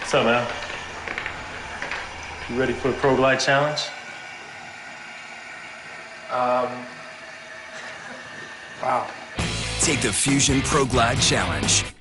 What's up, man? You ready for the Pro Glide Challenge? Wow. Take the Fusion Pro Glide Challenge.